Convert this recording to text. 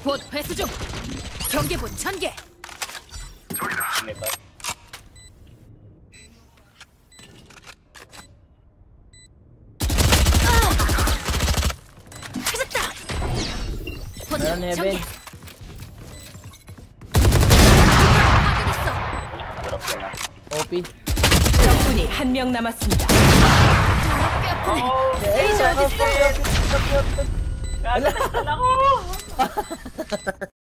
곧 회수 중. 경계부 전개. 찾았다. 포탑 Meron 전개. heaven. 파괴됐어. OP. 적군이 한 명 남았습니다. 뼈 아프네. Hey, 어딨어? Wala.